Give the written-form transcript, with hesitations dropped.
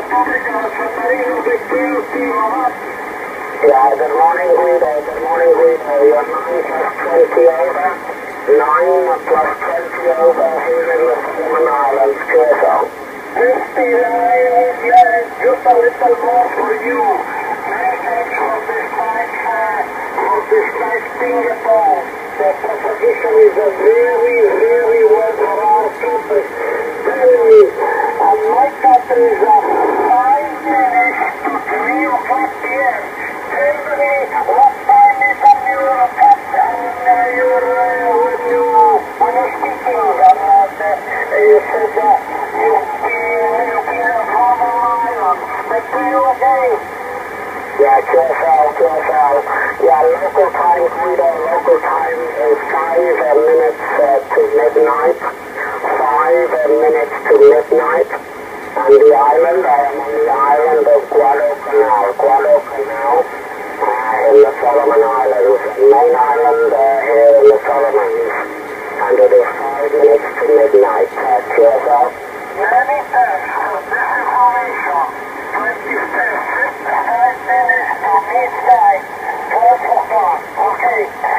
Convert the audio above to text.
Yeah, good morning, Guido. Good morning, Guido. You're 9 plus 20 over. 9 plus 20 over here in the Solomon Islands, QSO. 59, yes, just a little more for you. Many thanks for this nice Singapore. The proposition is a very, very well for our country. Very, my country is 5 minutes to 3 o'clock p.m. Tell me what time is on your cut and when you're speaking. You said you've been a Solomon Island. But do you okay? Yeah, QSL. Yeah, local time, Guido, local time is 5 minutes to midnight. 5 minutes to midnight. On the island, I am on the island of Guadalcanal, in the Solomon Islands. Main island here in the Solomons. And it is 5 minutes to midnight. QSL. Many thanks for this information. 25 minutes to midnight, 12 o'clock. Okay.